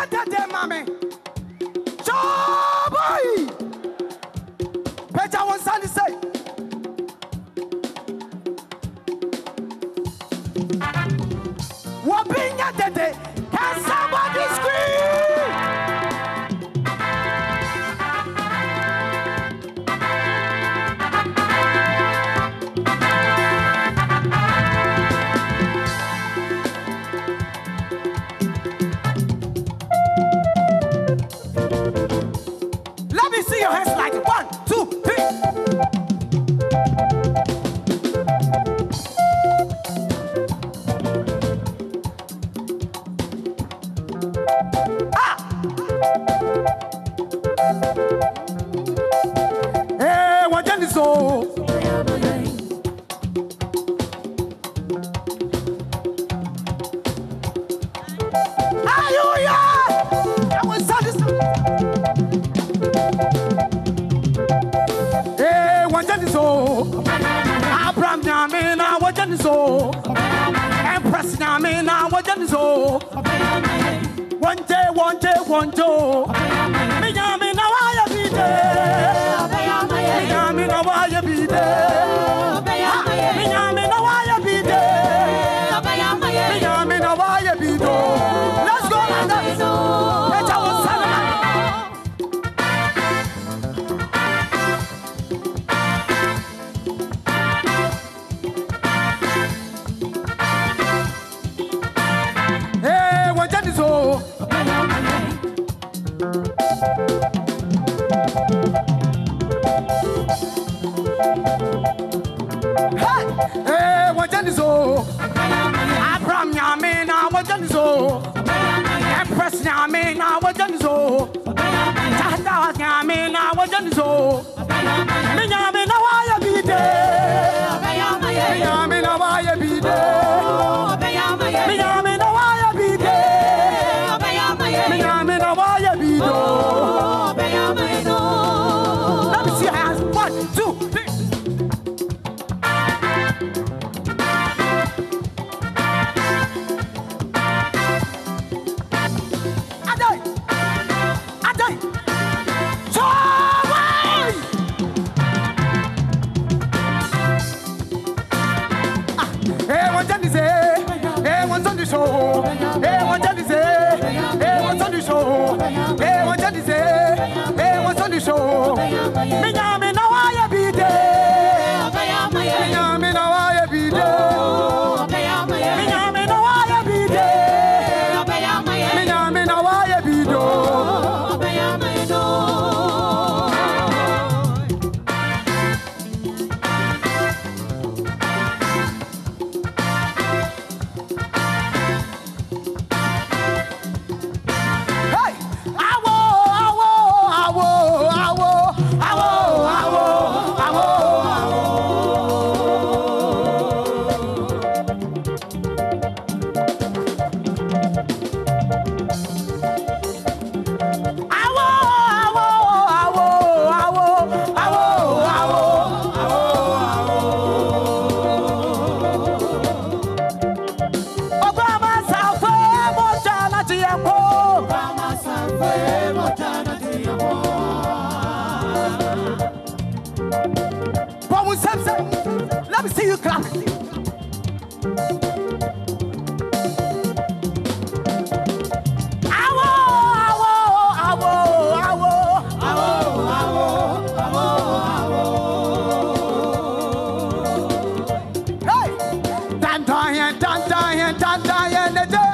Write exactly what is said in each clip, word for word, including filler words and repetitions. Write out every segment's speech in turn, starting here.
Dede mami. Joy. Peja one Sunday say. Wabinya Dede. Can somebody scream? Let me see your hands like it. One, two, three. Ah! Hey, what can you so? Abraham Yamina, what you so? Empress Yamina, what you so? One day, one day, one day. Me Yamina, why you be there? Me Yamina, why you be there? Me Yamina, why you be there? Me Yamina, why you be there? Let's go, let's go. Hey, what you so? Abraham Yamina, what you so? Empress Yamina, what you so? Tata Yamina, what you so? Me Yamina, why you be there? Me Yamina, why you be there? Me Yamina, why you be there? Me Yamina, why you be there? Let me see your hands. One, two, three. Show. Hey, what you say? Hey, what's on the show? Hey, what you say? Hey, what's on the show? Me yami na why you be there? Me yami na why you be there? Me yami na why you be there? Me yami na why you be there? Let me see you clapping. Awo, awo, awo, awo, awo, awo, awo, awo. Hey, dan dan dan dan dan dan dan.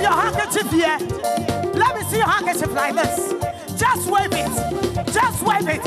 Let me see your handkerchief like this. Just wave it. Just wave it.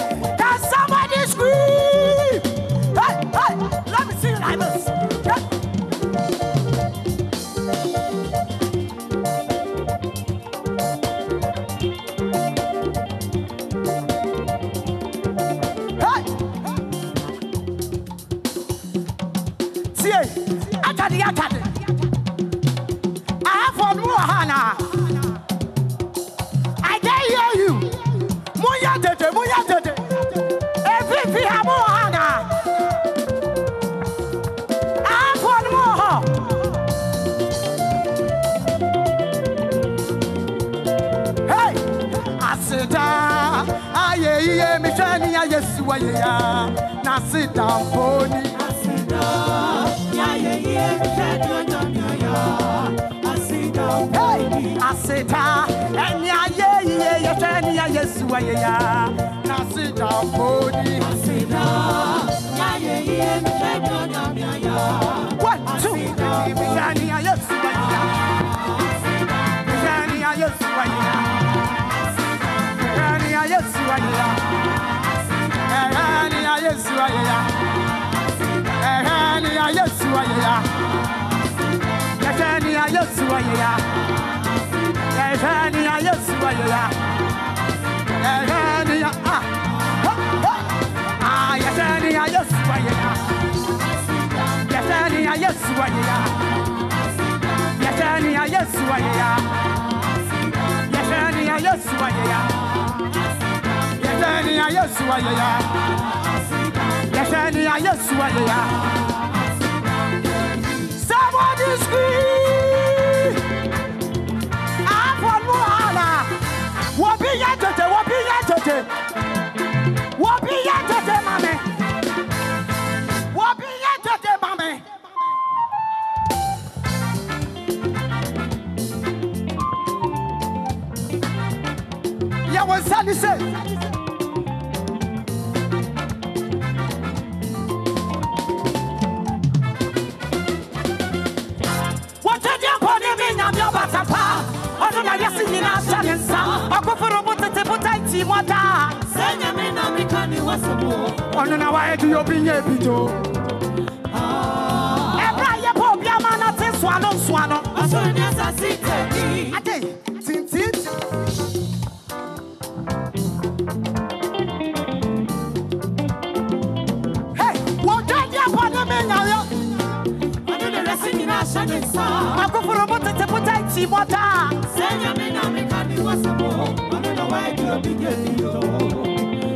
Asita, aye, ye, me shani, I yes, why ya, Nasita, pony. Asita, aye, ye, me shani, Asita, hey, Asita, and ya, ye, ye, shani, I yes, why ya, Nasita, pony. Asita, aye, ye, me shani, one, two, me shani, I yes, why ya, me shani, I yes, why ya. Yes, you are. Yes, you are. Yes, you are. Yes, you are. Yes, you are. Ah, yes, yes, you are. Yes, yes, you are. Yes, you are. Yes, you are. Yeshania Yeshua ya Yeshania Yeshua ya somebody scream Afon Muhala Wobi Yatote Wobi Yatote Wobi Yatote mame Wobi Yatote mame Ya wasani say Ono na wa edu yo binye bito Ebra ye po bia ma na te swano swano Aso ni asasite ni Ade tin tin Hey wo jadi apa na me nya yo Ono na resi ni na sha ni sa Akoforo bo te po tai ti mota Senya me na me ka ni wasamo Ono na wa edu yo binye bito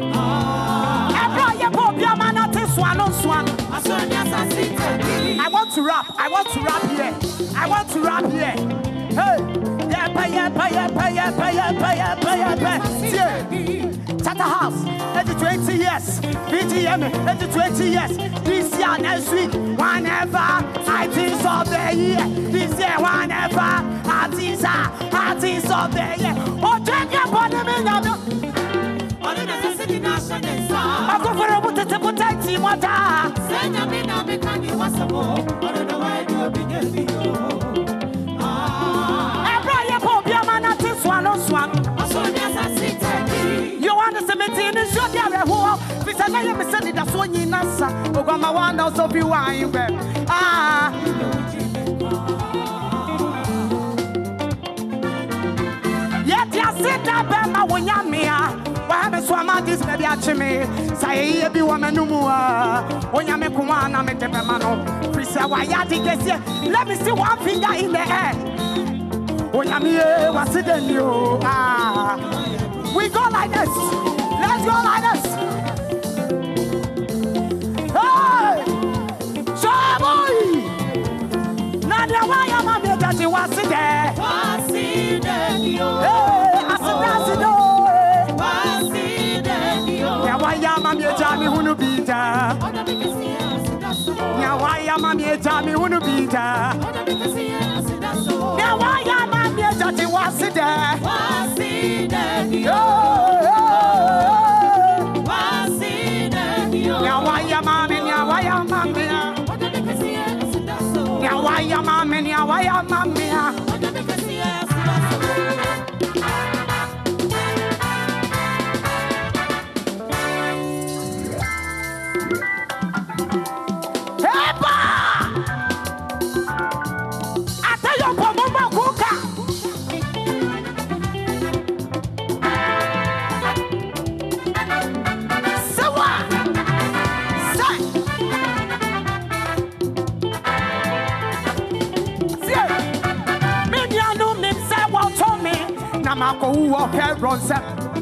I want to rap. I want to rap here. I want to rap here. Hey, yeah, pay, yeah, pay, yeah, pay, yeah, pay, yeah, pay, yeah, pay, yeah, pay. Yeah. Tata House, eighty twenty years. B T M, eighty twenty years. This year, next week, whenever artists of the year. This year, whenever artists are artists of the year. Oh, check your body, me, I go for a butter to put tight in water. Send a man of the candy was a more. I don't know why you be getting you. Ah, I brought your pop, your man at this one on swan. I saw yes, I see. You want the cemetery and shot your wall. Because I am sending that's one in Nasa. Obama one also of you are in bed. Ah, yet you sit up and my one yamia. Why swama this baby achime say e bi woman no mu a onya me kuma na me tepe ma no frisa wa ya di kese let me see one finger in the air onya me e wasiden yo ah we go like this let's go like this hey Shaboy Nadia wa ya ma me dati waside wasiden yo hey asida Waya mami ejami hunu bita. Ya waya mami ejami hunu bita. Ya waya mami ejati waside. Waside yo. Waside yo. Ya waya mami, ya waya mami. Ya waya mami, ya waya mami. Namako who walk and run set.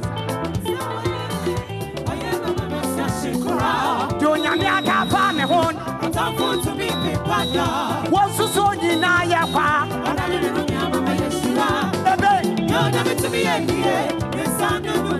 Dunya Gava ne hon. To be prepared. What's the son in Ayapa? You're never to be a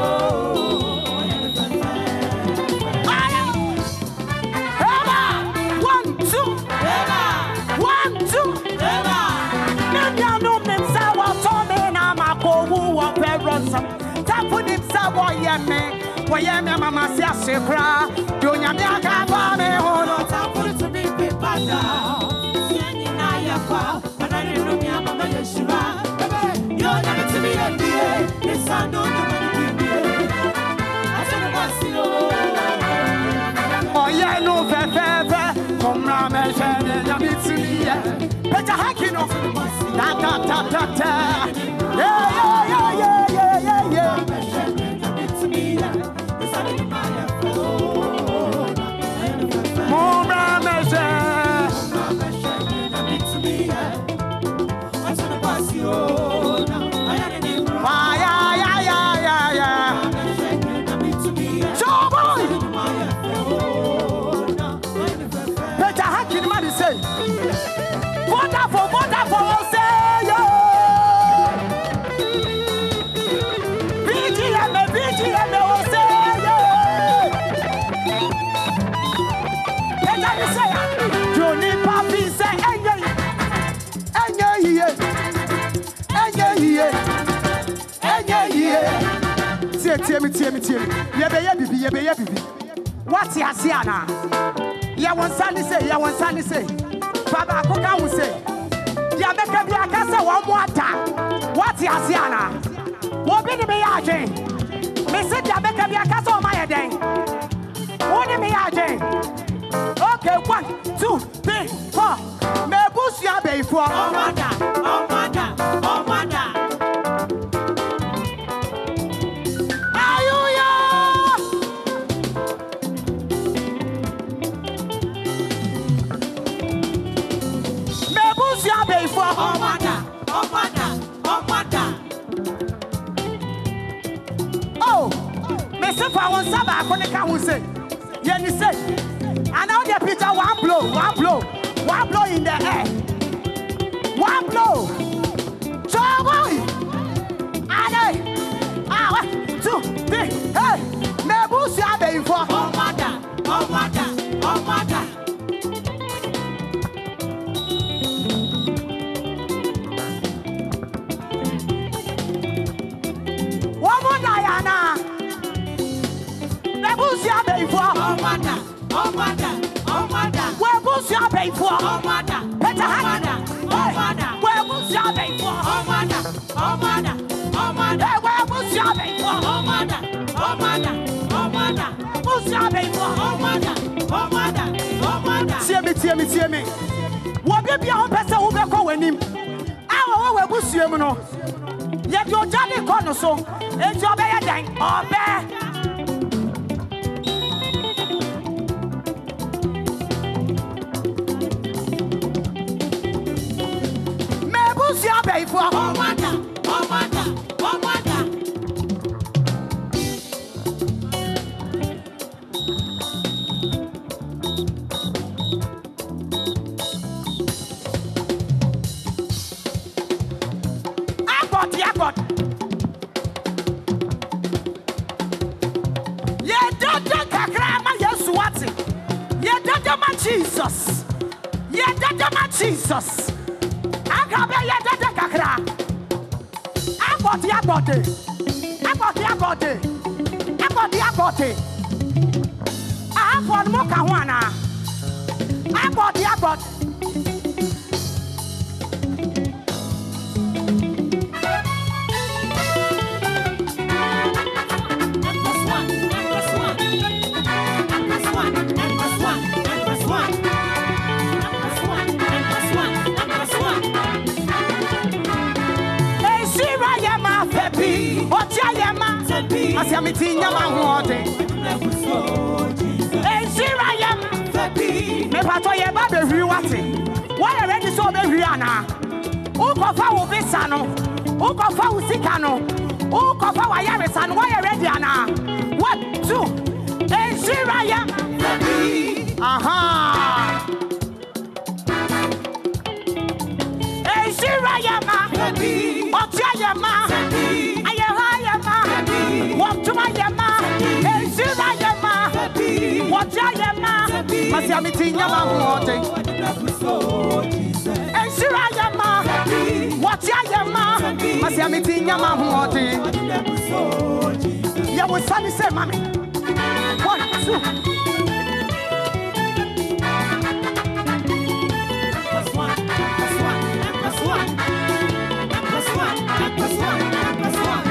Wayame mama si asekra donya mi aka ba me hono tapuru to be pada yeni na yakwa anani no mi mama yeshua yo na me to be endie isando no me be asana basio oye no fe fe fe komra me jene na mi to ye peta hakino ta ta ta ta ta yeah yeah yeah yeah yeah yeah Tiemi tiemi tiemi yebe yebibi yebe yebibi what ya siana ya won sani say ya won sani say baba ko kan wo say ya beka bi aka say wo mo ata what ya siana wo bi ni me ya ajen me say ya beka bi aka say o ma ye den wo ni me ya ajen okay one two three four me busu ya be ifo o mada o mada o mada I want Saba, I couldn't come and say, yeah, you say, and now the picture one blow, one blow, one blow in the air, one blow. So, boy, and I, one, two, three, hey, Nebus, you are being for, oh, mother, oh, mother, oh, mother. One more Diana. Busia pay for oh mother, oh mother, oh mother. Where Busia pay for oh mother, better mother, oh mother. Where Busia pay for oh mother, oh mother, oh mother. Where Busia pay for oh mother, oh mother, oh mother. Busia pay for oh mother, oh mother, oh mother. See me, see me, see me. What be your person who be calling him? Our where Busia no. Yet your Johnny corner so. It's your bear dang or bear. Oh, mother, oh, mother, oh, mother. I got, I got. Yeah, Dada Kakrama, yes, what's it? Yeah, Dada my Jesus. Yeah, Dada my Jesus. I got Dada Kakra. I got the aborted. I got the aborted. I got the aborted. I have one Mokawana. I got the aborted. Asiamitinya mahode. Ensirayam. Me pato ye ba be hwi wate. Why ready so be hwi ana? Ukofa wo bisa no. Ukofa wo sika no. Ukofa wa yaresa no. Why ready ana? One, two. Ensirayam. Aha. Ensirayam. Otiayama. Ayahayama. What to Masiamiti Yama Water. And Shirayama, what Yama, Masiamiti Yama Water. Ya was sunny say, Mammy. One, two. Plus one, plus one, plus one, plus one, plus one, plus one.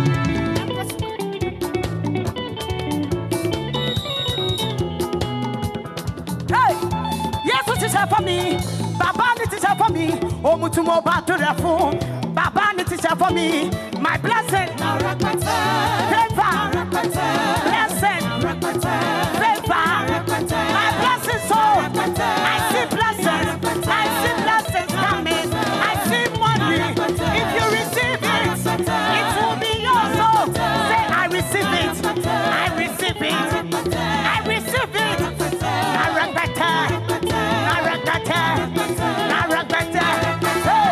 Hey, yes, what is for me? Baba, it is for me. Oh, Mutumo Baturafo. Baba, it is for me. My blessing. Favor. Blessing. Favor. My blessing, so I see blessings. I see blessings coming. I see money. If you receive it, it will be yours. So say, I receive it. I receive it. I receive it. I regret it. I regret it. I regret it. Hey.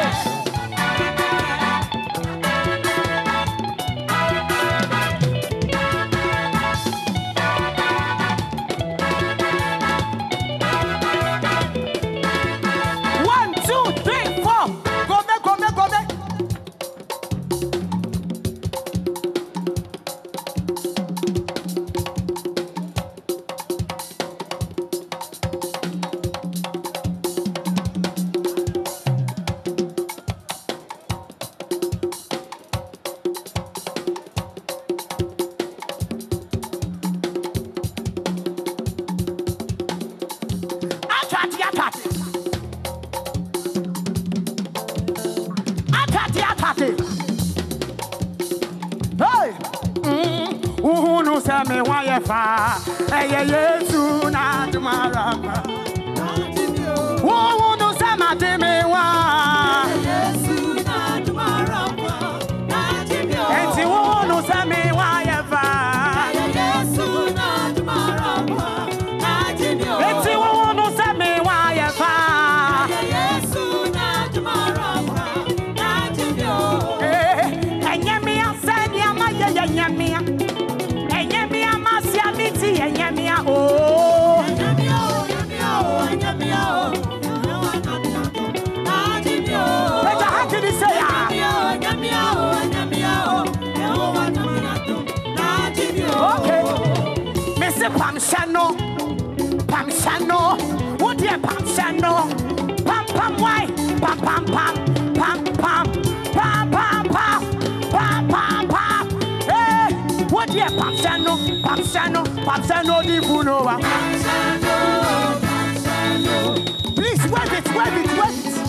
One, two, three, four. Go back, go back, go back. Atati, atati. Atati, atati. Hey! Mm. Uhunu seme wayefa. Eye Yesu na tumarama. Uhunu sema timi wa. Yesu na tumarama. Enti uhunu seme wayefa. Yesu na tumarama. Enti uhunu seme wayefa. Yesu na tumarama. Eh, enyemia seni ama ye enyemia. Enyemia masiamiti enyemia oh. Enyemia oh, enyemia oh, enyemia oh. Let your hand to the say enyemia oh, enyemia oh. Okay. Mister Pamshano, Pamshano, what dear Pamshano? Pam pam why? Pam pam pam, pam pam, pam pam pam, pam pam pam. Hey, what dear Pamshano, Pamshano, Pamshano di Bunoa. Please wave it, wave it, wave it.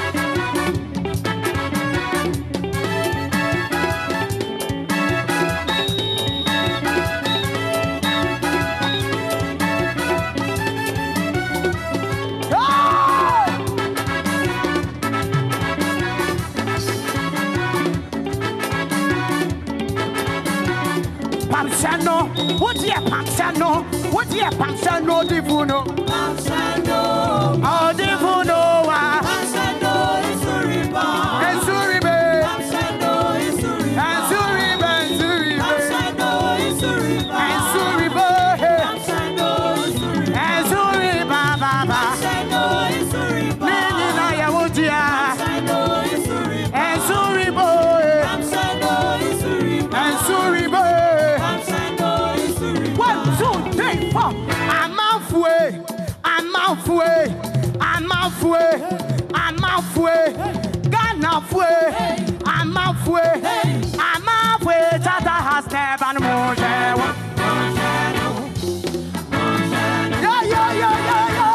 Pamshano, what dear Pamshano, what dear Pamshano di Buno? Pamshano, oh di Buno, Pamshano is Suriba, and Suribe, Pamshano is Suriba, and Suribe, Pamshano is Suriba, and Suribe, Pamshano is Suriba, and Suriba, Baba, Pamshano is Suriba, Nina Yawodia, Pamshano is Suriba, and Suribo, Pamshano is Suriba, and Suribo. One, two, three, four. I'm halfway. I'm halfway. I'm halfway. I'm halfway. Gone halfway. I'm halfway. I'm halfway. Tata has never known. Yeah, yeah, yeah, yeah, yeah.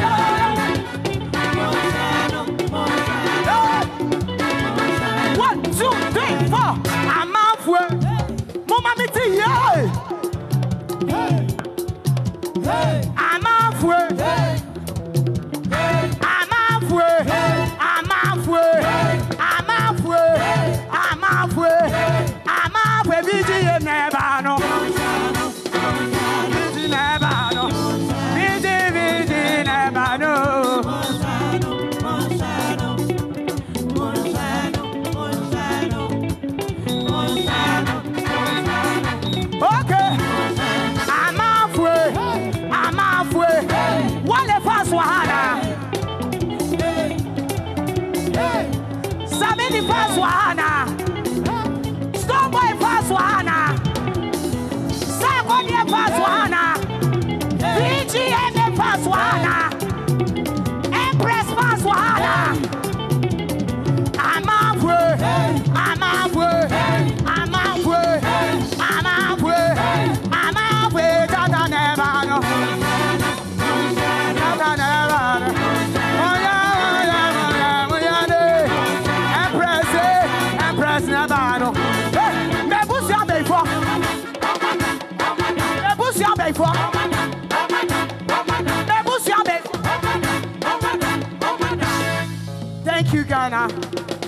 One,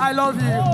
I love you.